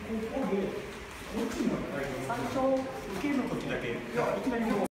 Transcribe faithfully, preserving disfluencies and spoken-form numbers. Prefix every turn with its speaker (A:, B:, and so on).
A: ここでこっちに最初受ける時だけいきなり